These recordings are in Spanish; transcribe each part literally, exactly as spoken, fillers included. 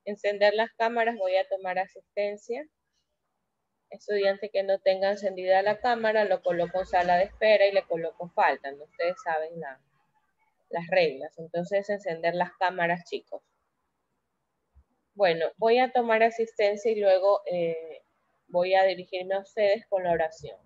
Encender las cámaras, voy a tomar asistencia. Estudiante que no tenga encendida la cámara, lo coloco en sala de espera y le coloco falta. ¿No? Ustedes saben la, las reglas. Entonces, encender las cámaras, chicos. Bueno, voy a tomar asistencia y luego eh, voy a dirigirme a ustedes con la oración.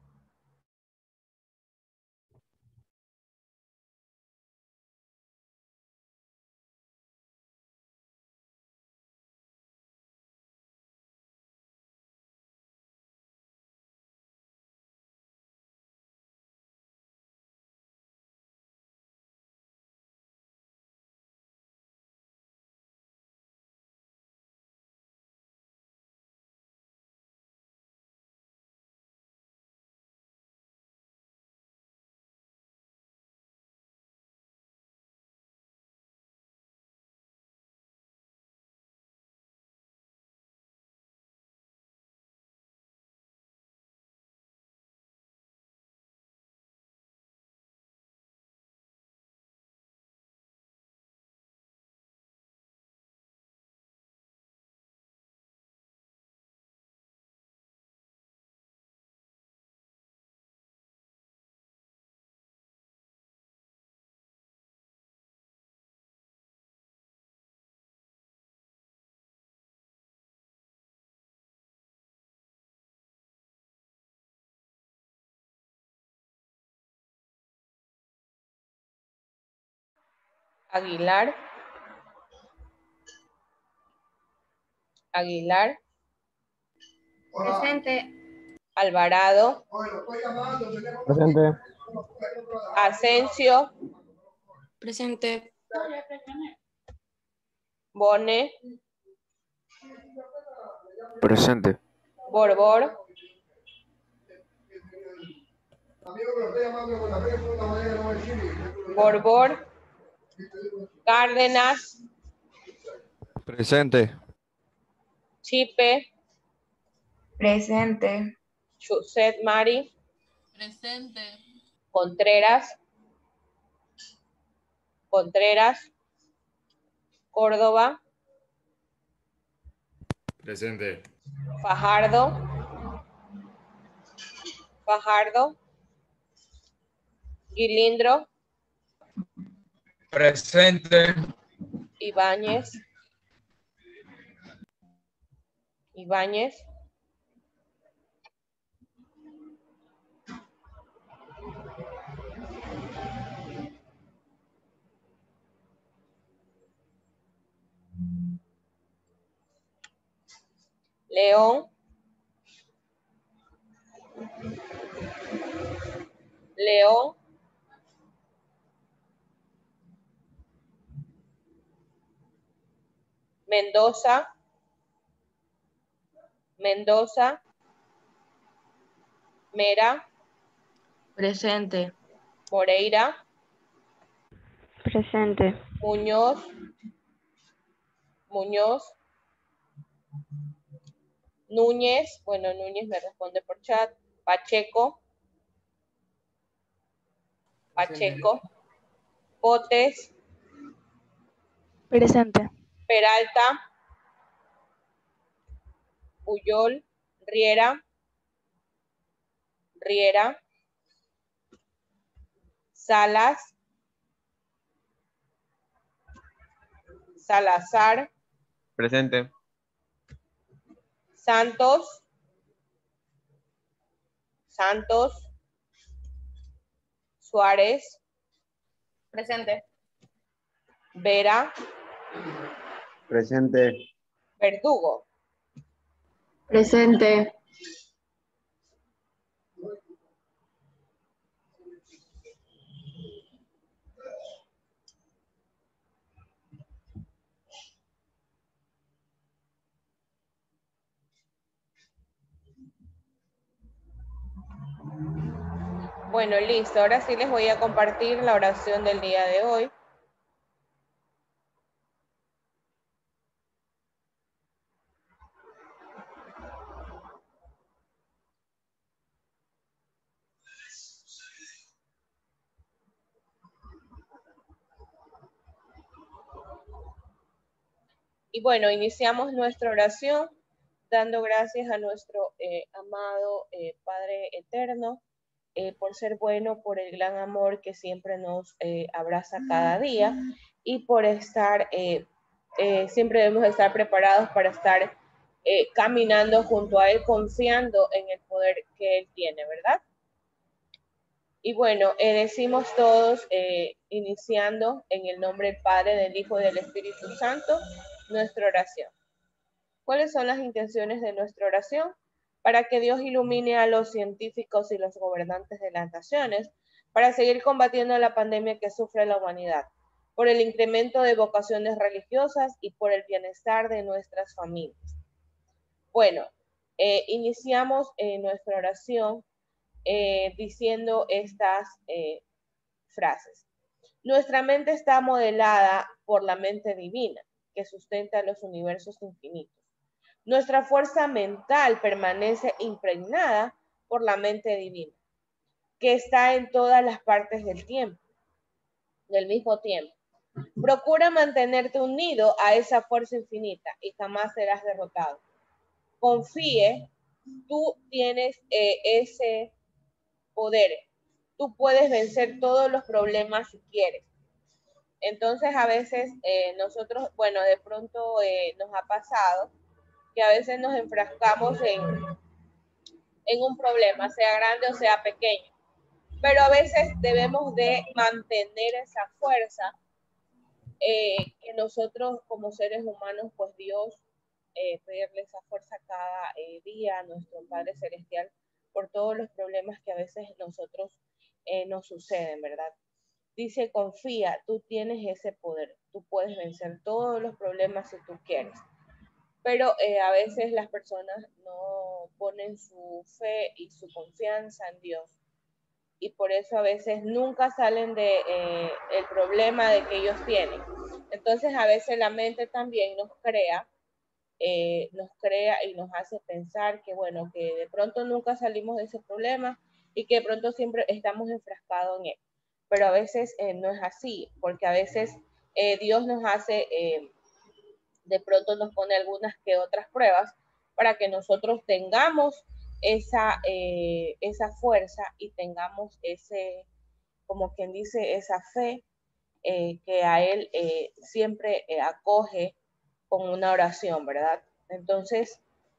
Aguilar. Aguilar. Presente. Alvarado. Presente. Asensio. Presente. Bone. Presente. Borbor. Borbor. Cárdenas. Presente. Chipe. Presente. Chuset Mari. Presente. Contreras. Contreras. Córdoba. Presente. Fajardo. Fajardo. Guilindro. Presente. Ibáñez. Ibáñez. León. León. Mendoza. Mendoza. Mera. Presente. Moreira. Presente. Muñoz. Muñoz. Núñez. Bueno, Núñez me responde por chat. Pacheco. Pacheco. Potes. Presente. Peralta. Puyol. Riera. Riera. Salas. Salazar. Presente. Santos. Santos. Suárez. Presente. Vera. Presente. Verdugo. Presente. Bueno, listo. Ahora sí les voy a compartir la oración del día de hoy. Y bueno, iniciamos nuestra oración dando gracias a nuestro eh, amado eh, Padre Eterno eh, por ser bueno, por el gran amor que siempre nos eh, abraza cada día y por estar, eh, eh, siempre debemos estar preparados para estar eh, caminando junto a Él, confiando en el poder que Él tiene, ¿verdad? Y bueno, eh, decimos todos, eh, iniciando en el nombre del Padre, del Hijo y del Espíritu Santo, nuestra oración. ¿Cuáles son las intenciones de nuestra oración? Para que Dios ilumine a los científicos y los gobernantes de las naciones para seguir combatiendo la pandemia que sufre la humanidad, por el incremento de vocaciones religiosas y por el bienestar de nuestras familias. Bueno, eh, iniciamos eh, nuestra oración eh, diciendo estas eh, frases. Nuestra mente está modelada por la mente divina, que sustenta los universos infinitos. Nuestra fuerza mental permanece impregnada por la mente divina, que está en todas las partes del tiempo, del mismo tiempo. Procura mantenerte unido a esa fuerza infinita y jamás serás derrotado. Confíe, tú tienes eh, ese poder. Tú puedes vencer todos los problemas si quieres. Entonces a veces eh, nosotros, bueno, de pronto eh, nos ha pasado que a veces nos enfrascamos en, en un problema, sea grande o sea pequeño. Pero a veces debemos de mantener esa fuerza eh, que nosotros como seres humanos, pues Dios, eh, pedirle esa fuerza cada eh, día a nuestro Padre Celestial por todos los problemas que a veces nosotros eh, nos suceden, ¿verdad? Dice, confía, tú tienes ese poder, tú puedes vencer todos los problemas si tú quieres. Pero eh, a veces las personas no ponen su fe y su confianza en Dios. Y por eso a veces nunca salen de eh, el problema de que ellos tienen. Entonces a veces la mente también nos crea, eh, nos crea y nos hace pensar que bueno, que de pronto nunca salimos de ese problema y que de pronto siempre estamos enfrascados en él. Pero a veces eh, no es así, porque a veces eh, Dios nos hace... Eh, de pronto nos pone algunas que otras pruebas para que nosotros tengamos esa, eh, esa fuerza y tengamos ese, como quien dice, esa fe eh, que a Él eh, siempre eh, acoge con una oración, ¿verdad? Entonces,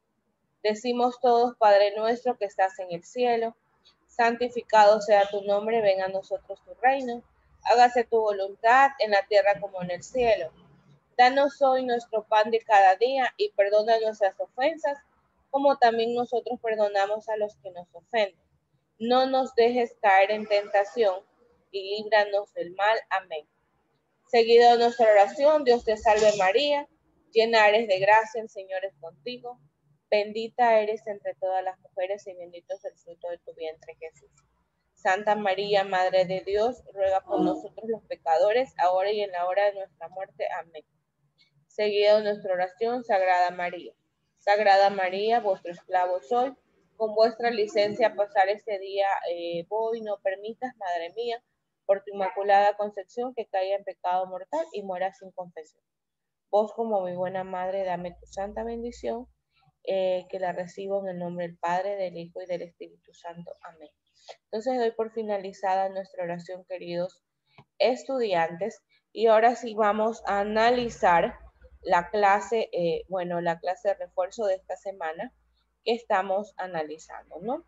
decimos todos, Padre nuestro que estás en el cielo, santificado sea tu nombre, venga a nosotros tu reino, hágase tu voluntad en la tierra como en el cielo. Danos hoy nuestro pan de cada día y perdona nuestras ofensas, como también nosotros perdonamos a los que nos ofenden. No nos dejes caer en tentación y líbranos del mal. Amén. Seguido de nuestra oración, Dios te salve María, llena eres de gracia, el Señor es contigo. Bendita eres entre todas las mujeres y bendito es el fruto de tu vientre, Jesús. Santa María, Madre de Dios, ruega por nosotros los pecadores, ahora y en la hora de nuestra muerte. Amén. Seguido de nuestra oración, Sagrada María. Sagrada María, vuestro esclavo soy. Con vuestra licencia pasar este día eh, voy, no permitas, Madre mía, por tu inmaculada concepción, que caiga en pecado mortal y muera sin confesión. Vos, como mi buena Madre, dame tu santa bendición, eh, que la recibo en el nombre del Padre, del Hijo y del Espíritu Santo. Amén. Entonces doy por finalizada nuestra oración, queridos estudiantes, y ahora sí vamos a analizar la clase, eh, bueno, la clase de refuerzo de esta semana que estamos analizando, ¿no?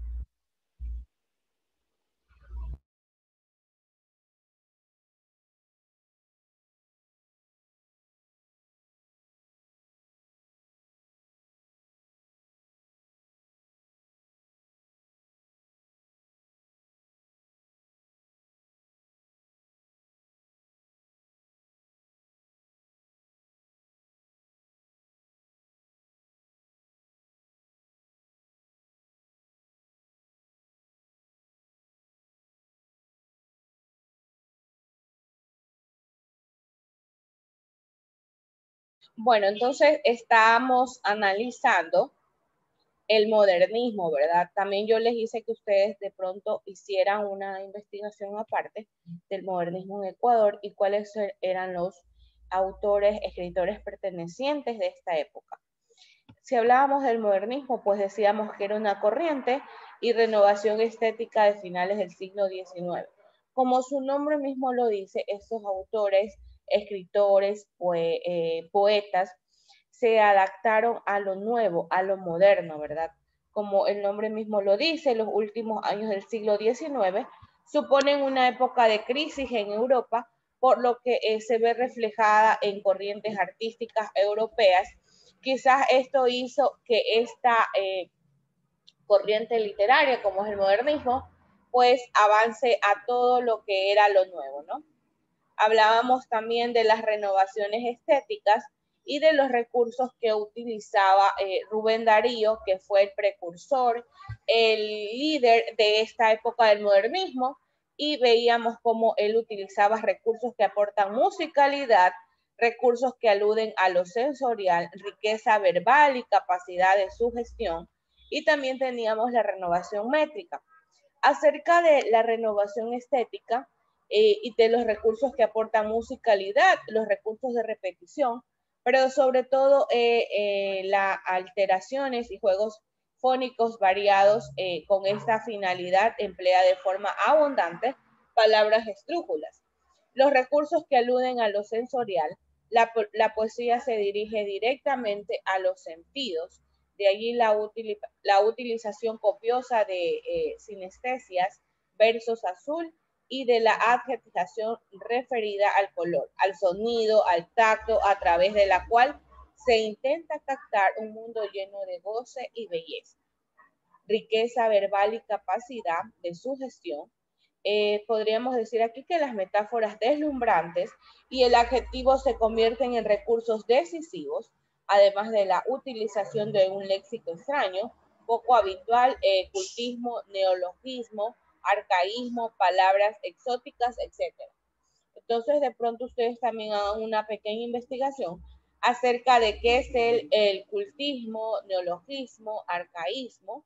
Bueno, entonces estamos analizando el modernismo, ¿verdad? También yo les hice que ustedes de pronto hicieran una investigación aparte del modernismo en Ecuador y cuáles eran los autores, escritores pertenecientes de esta época. Si hablábamos del modernismo, pues decíamos que era una corriente y renovación estética de finales del siglo diecinueve. Como su nombre mismo lo dice, estos autores, escritores, poe, eh, poetas, se adaptaron a lo nuevo, a lo moderno, ¿verdad? Como el nombre mismo lo dice, los últimos años del siglo diecinueve suponen una época de crisis en Europa, por lo que eh, se ve reflejada en corrientes artísticas europeas. Quizás esto hizo que esta eh, corriente literaria, como es el modernismo, pues avance a todo lo que era lo nuevo, ¿no? Hablábamos también de las renovaciones estéticas y de los recursos que utilizaba eh, Rubén Darío, que fue el precursor, el líder de esta época del modernismo, y veíamos cómo él utilizaba recursos que aportan musicalidad, recursos que aluden a lo sensorial, riqueza verbal y capacidad de sugestión, y también teníamos la renovación métrica. Acerca de la renovación estética, Eh, y de los recursos que aportan musicalidad, los recursos de repetición, pero sobre todo eh, eh, las alteraciones y juegos fónicos variados eh, con esta finalidad emplea de forma abundante palabras esdrújulas. Los recursos que aluden a lo sensorial, la, la poesía se dirige directamente a los sentidos, de allí la, util, la utilización copiosa de eh, sinestesias, versos azul, y de la adjetivación referida al color, al sonido, al tacto, a través de la cual se intenta captar un mundo lleno de goce y belleza, riqueza verbal y capacidad de sugestión. Eh, podríamos decir aquí que las metáforas deslumbrantes y el adjetivo se convierten en recursos decisivos, además de la utilización de un léxico extraño, poco habitual, eh, cultismo, neologismo, arcaísmo, palabras exóticas, etcétera. Entonces, de pronto ustedes también hagan una pequeña investigación acerca de qué es el, el cultismo, neologismo, arcaísmo.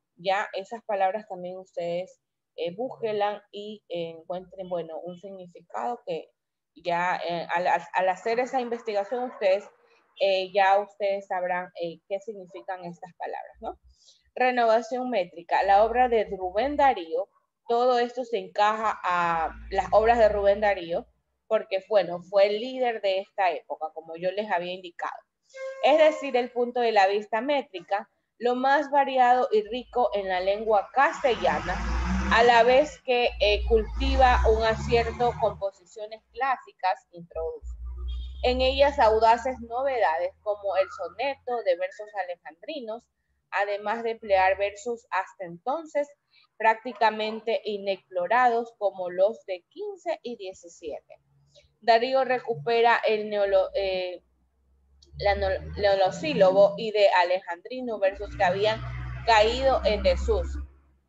Ya esas palabras también ustedes eh, búsquenlas y eh, encuentren, bueno, un significado que ya eh, al, al, hacer esa investigación ustedes, eh, ya ustedes sabrán eh, qué significan estas palabras, ¿no? Renovación métrica, la obra de Rubén Darío, todo esto se encaja a las obras de Rubén Darío, porque bueno, fue el líder de esta época, como yo les había indicado. Es decir, el punto de la vista métrica, lo más variado y rico en la lengua castellana, a la vez que eh, cultiva un acierto composiciones clásicas, introduce. En ellas audaces novedades como el soneto de versos alejandrinos, además de emplear versos hasta entonces prácticamente inexplorados como los de quince y diecisiete. Darío recupera el neolo, eh, la neolosílobo y de alejandrino, versos que habían caído en desuso.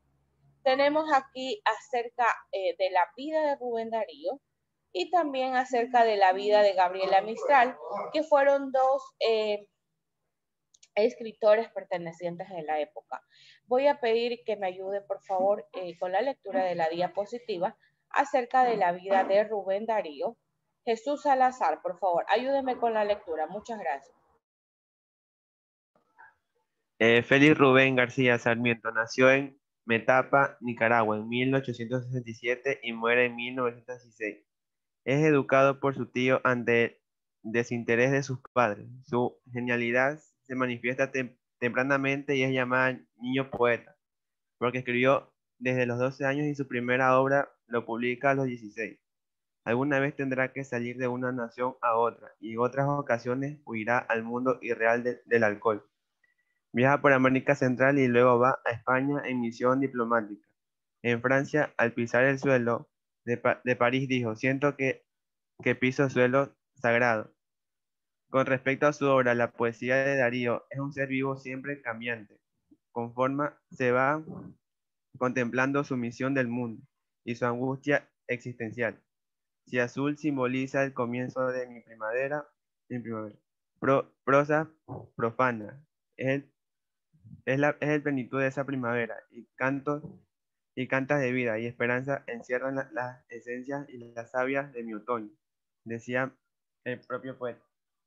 Tenemos aquí acerca eh, de la vida de Rubén Darío y también acerca de la vida de Gabriela Mistral, que fueron dos eh, escritores pertenecientes a la época. Voy a pedir que me ayude, por favor, eh, con la lectura de la diapositiva acerca de la vida de Rubén Darío. Jesús Salazar, por favor, ayúdeme con la lectura. Muchas gracias. Eh, Félix Rubén García Sarmiento nació en Metapa, Nicaragua, en mil ochocientos sesenta y siete y muere en mil novecientos dieciséis. Es educado por su tío ante el desinterés de sus padres. Su genialidad se manifiesta tem tempranamente y es llamada niño poeta, porque escribió desde los doce años y su primera obra lo publica a los dieciséis. Alguna vez tendrá que salir de una nación a otra y en otras ocasiones huirá al mundo irreal de, del alcohol. Viaja por América Central y luego va a España en misión diplomática. En Francia, al pisar el suelo de, pa de París, dijo: siento que, que piso suelo sagrado. Con respecto a su obra, la poesía de Darío es un ser vivo siempre cambiante. Conforme se va contemplando su misión del mundo y su angustia existencial. Si azul simboliza el comienzo de mi primavera, mi primavera. Pro, prosa profana es el, es, la, es el plenitud de esa primavera y cantos y cantas de vida y esperanza encierran las la esencias y las sabias de mi otoño. Decía El propio poeta.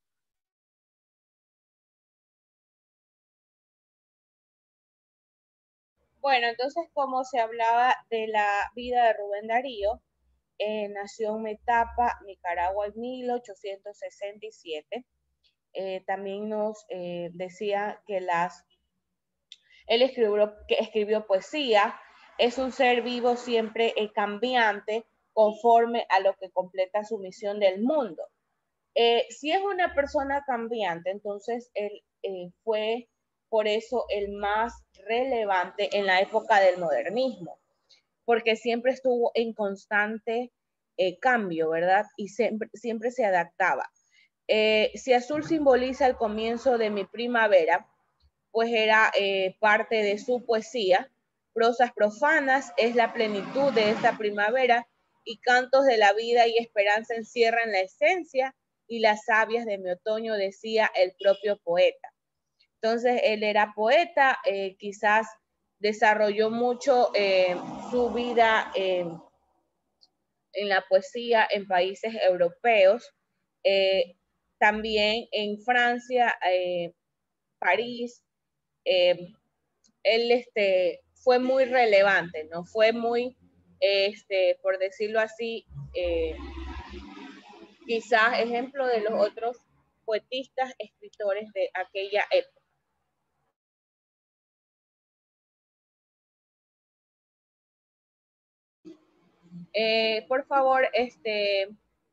Bueno, entonces, como se hablaba de la vida de Rubén Darío, eh, nació en Metapa, Nicaragua, en mil ochocientos sesenta y siete. Eh, también nos eh, decía que las, él escribió, que escribió poesía, es un ser vivo siempre eh, cambiante, conforme a lo que completa su misión del mundo. Eh, si es una persona cambiante, entonces él eh, fue por eso el más relevante en la época del modernismo, porque siempre estuvo en constante eh, cambio, ¿verdad? Y siempre, siempre se adaptaba. Eh, si azul simboliza el comienzo de mi primavera, pues era eh, parte de su poesía. Prosas profanas es la plenitud de esta primavera y cantos de la vida y esperanza encierran la esencia y las sabias de mi otoño, decía el propio poeta. Entonces, él era poeta, eh, quizás desarrolló mucho eh, su vida eh, en la poesía en países europeos, eh, también en Francia, eh, París, eh, él este, fue muy relevante, ¿no? Fue muy, este, por decirlo así, eh, quizás ejemplo de los otros poetistas, escritores de aquella época. Eh, por favor, este,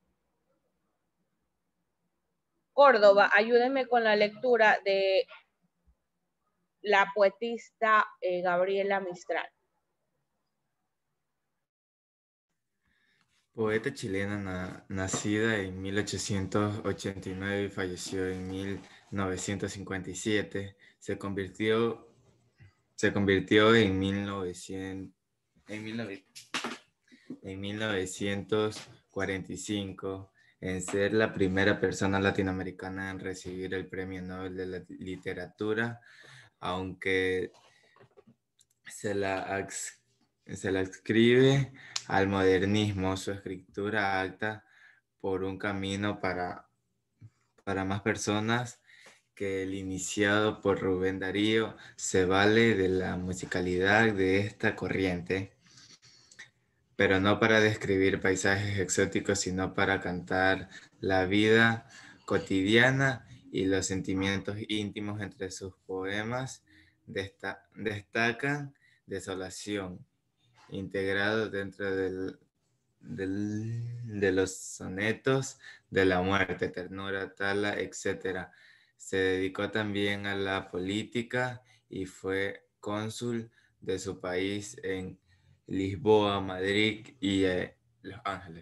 Córdoba, ayúdenme con la lectura de la poetista eh, Gabriela Mistral. Poeta chilena na- nacida en mil ochocientos ochenta y nueve y falleció en mil novecientos cincuenta y siete, se convirtió, se convirtió en, mil novecientos, en, mil novecientos, en mil novecientos cuarenta y cinco en ser la primera persona latinoamericana en recibir el Premio Nobel de la Literatura, aunque se la, se la adscribe al modernismo. Su escritura acta por un camino para, para más personas que el iniciado por Rubén Darío se vale de la musicalidad de esta corriente, pero no para describir paisajes exóticos, sino para cantar la vida cotidiana y los sentimientos íntimos. Entre sus poemas desta- destacan Desolación, integrado dentro del, del- de los sonetos de la muerte, ternura, tala, etcétera. Se dedicó también a la política y fue cónsul de su país en Lisboa, Madrid y eh, Los Ángeles.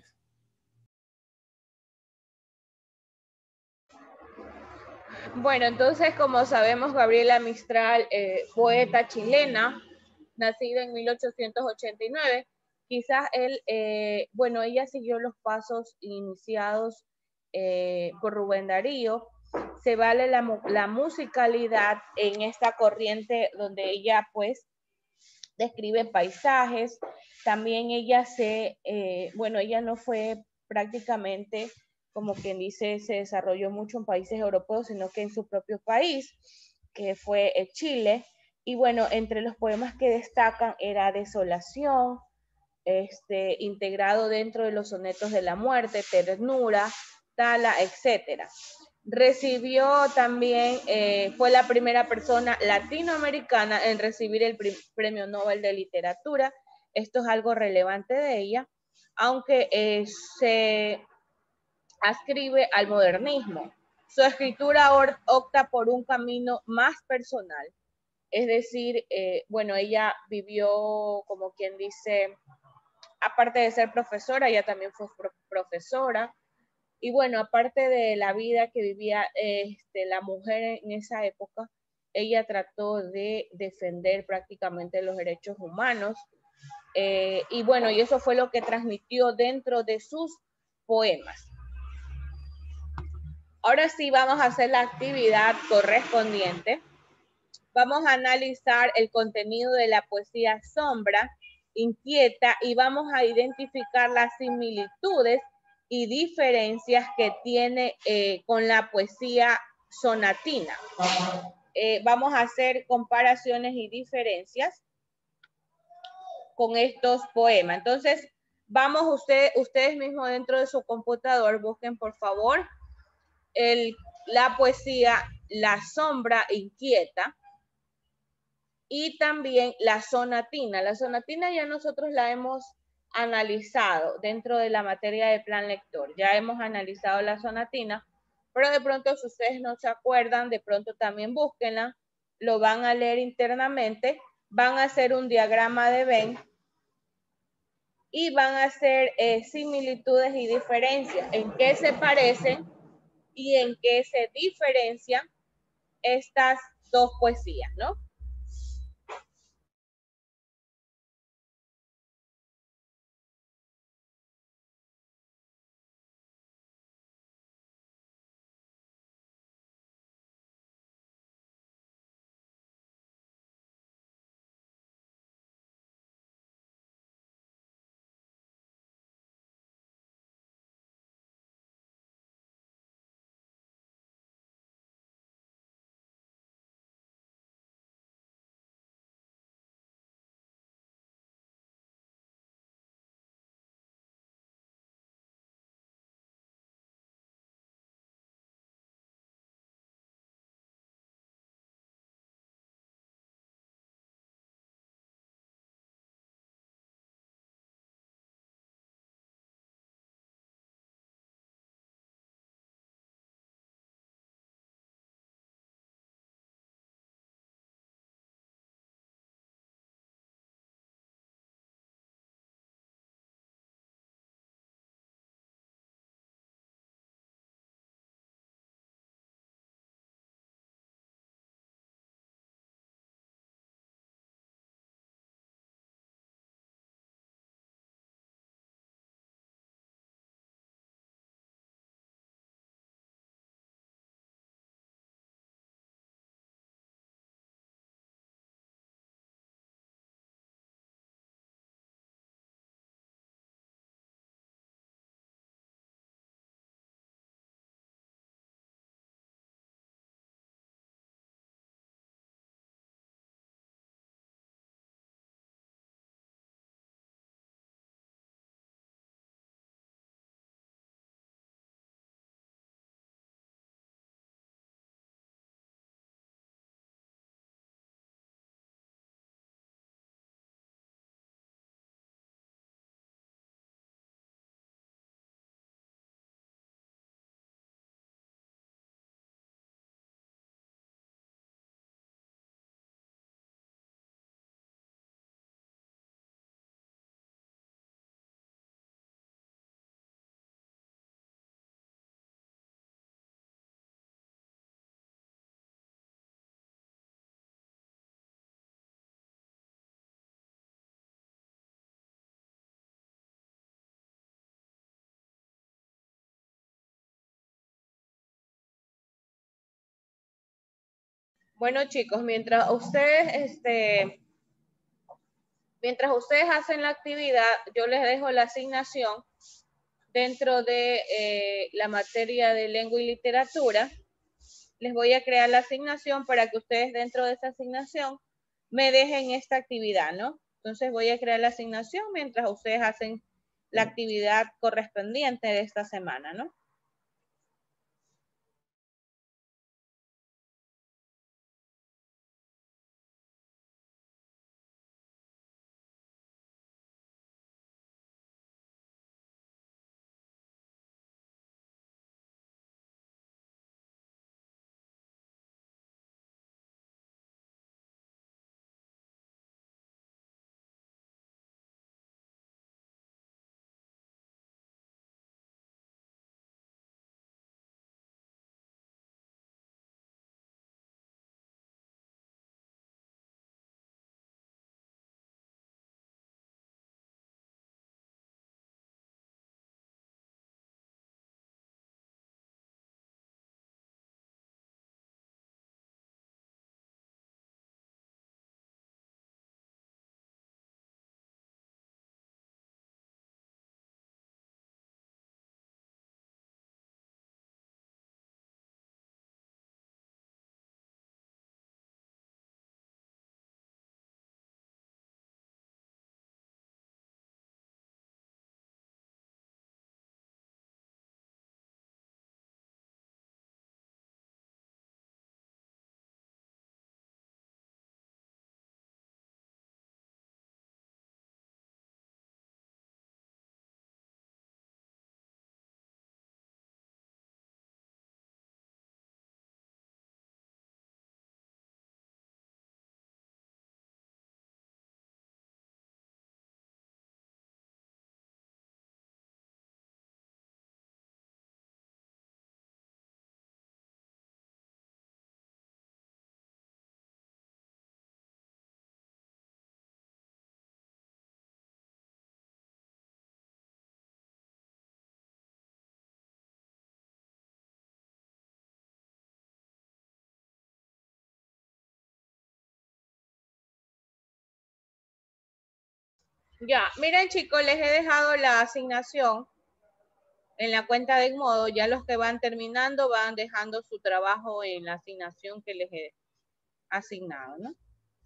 Bueno, entonces, como sabemos, Gabriela Mistral, eh, poeta chilena, nacida en mil ochocientos ochenta y nueve, quizás él, eh, bueno, ella siguió los pasos iniciados eh, por Rubén Darío. Se vale la, la musicalidad en esta corriente donde ella, pues, describe paisajes. También ella se, eh, bueno, ella no fue prácticamente, como quien dice, se desarrolló mucho en países europeos, sino que en su propio país, que fue Chile. Y bueno, entre los poemas que destacan era Desolación, este, integrado dentro de los sonetos de la muerte, Ternura, Tala, etcétera. Recibió también, eh, fue la primera persona latinoamericana en recibir el Premio Nobel de Literatura. Esto es algo relevante de ella, aunque eh, se adscribe al modernismo. Su escritura opta por un camino más personal. Es decir, eh, bueno, ella vivió, como quien dice, aparte de ser profesora, ella también fue profesora. Y bueno, aparte de la vida que vivía este, la mujer en esa época, ella trató de defender prácticamente los derechos humanos. Eh, y bueno, y eso fue lo que transmitió dentro de sus poemas. Ahora sí vamos a hacer la actividad correspondiente. Vamos a analizar el contenido de la poesía Sombra, Inquieta, y vamos a identificar las similitudes y diferencias que tiene eh, con la poesía sonatina. Eh, vamos a hacer comparaciones y diferencias con estos poemas. Entonces, vamos usted, ustedes mismos dentro de su computador, busquen por favor el, la poesía La sombra inquieta y también la sonatina. La sonatina ya nosotros la hemos analizado dentro de la materia de plan lector. Ya hemos analizado la sonatina, pero de pronto si ustedes no se acuerdan, de pronto también búsquenla, lo van a leer internamente, van a hacer un diagrama de Venn y van a hacer eh, similitudes y diferencias, en qué se parecen y en qué se diferencian estas dos poesías, ¿no? Bueno, chicos, mientras ustedes, este, mientras ustedes hacen la actividad, yo les dejo la asignación dentro de eh, la materia de lengua y literatura. Les voy a crear la asignación para que ustedes dentro de esa asignación me dejen esta actividad, ¿no? Entonces voy a crear la asignación mientras ustedes hacen la actividad correspondiente de esta semana, ¿no? Ya, miren chicos, les he dejado la asignación en la cuenta de Edmodo. Ya los que van terminando van dejando su trabajo en la asignación que les he asignado, ¿no?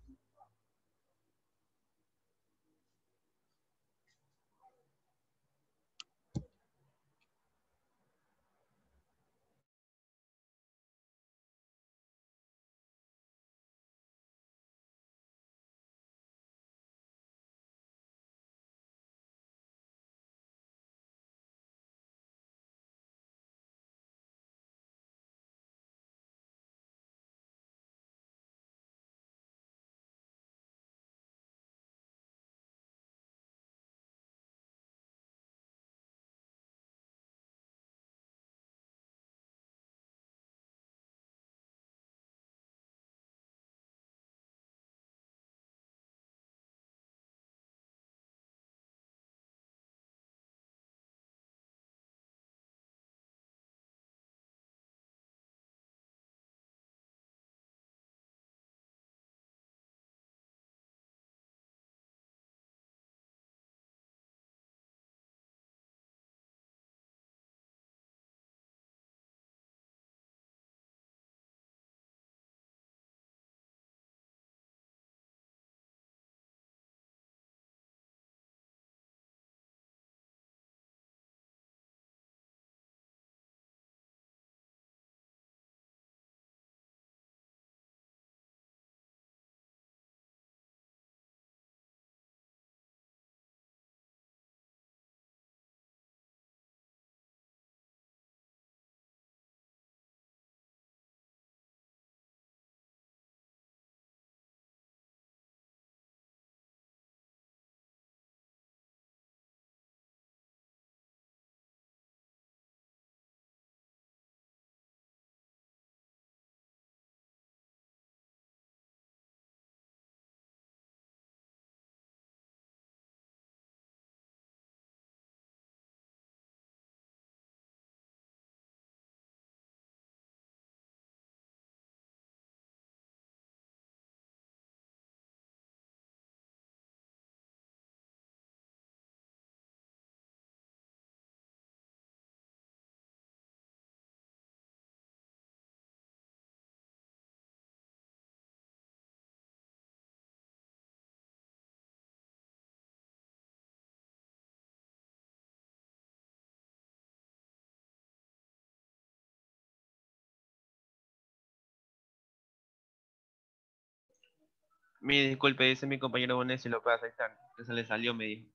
Mi disculpe, dice mi compañero Bonet, si lo puede aceptar, que se le salió, me dijo.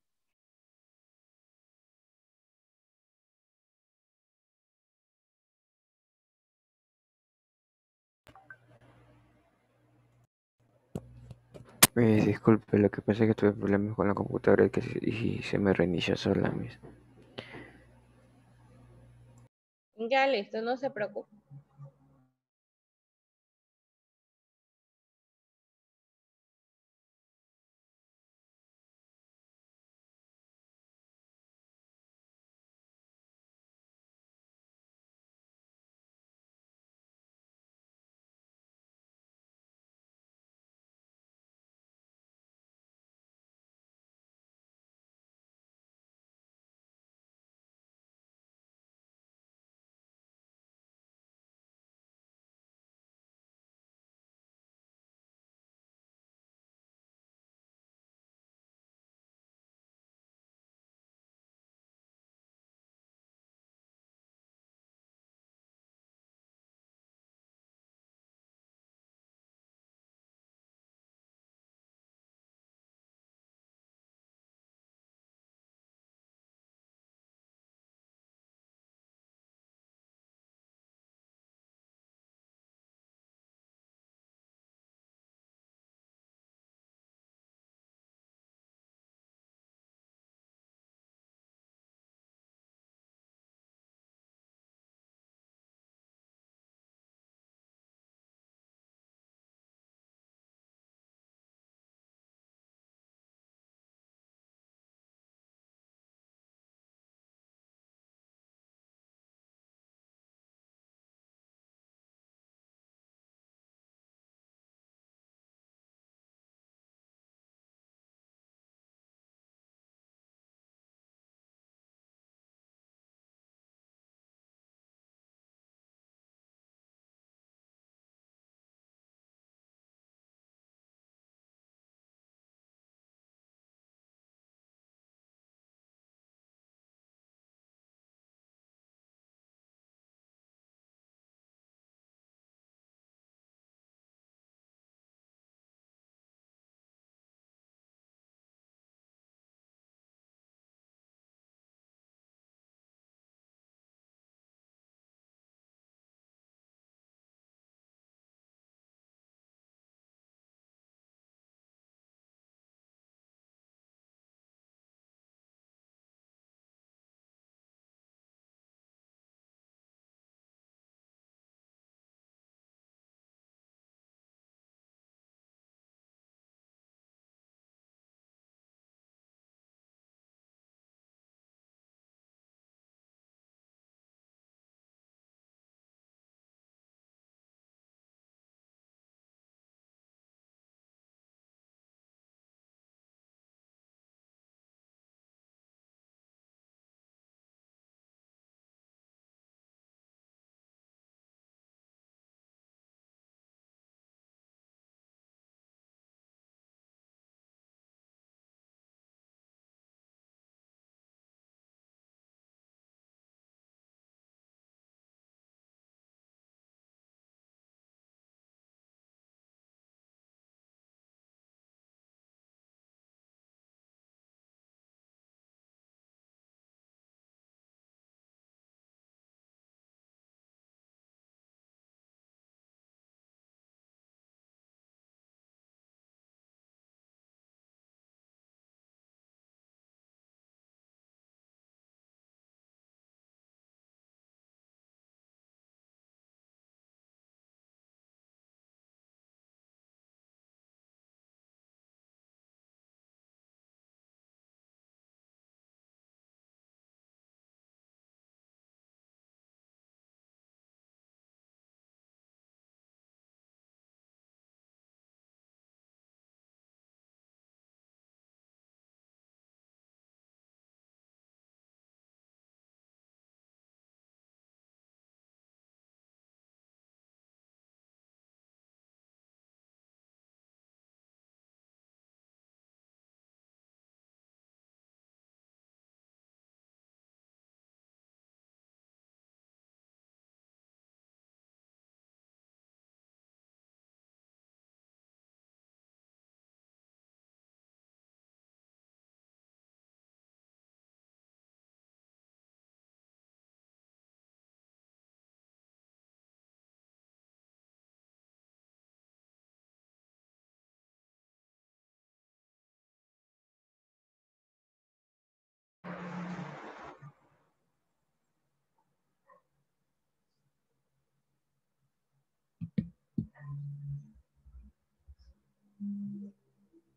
Eh, disculpe, lo que pasa es que tuve problemas con la computadora y, que se, y se me reinició sola, mis. Ya listo, no se preocupen.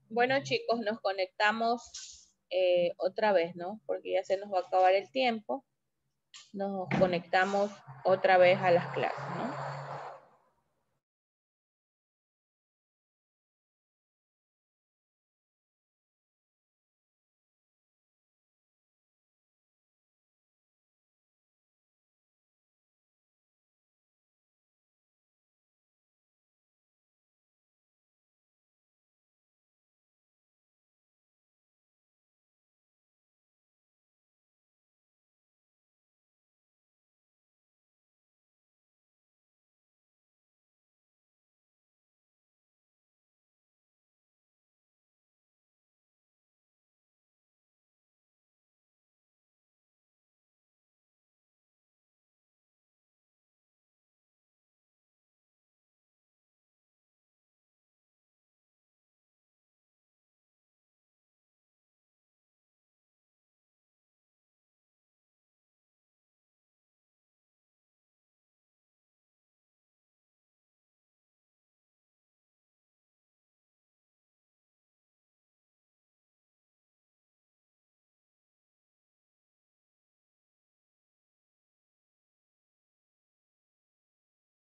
Bueno, chicos, nos conectamos eh, otra vez, ¿no? Porque ya se nos va a acabar el tiempo. Nos conectamos otra vez a las clases, ¿no?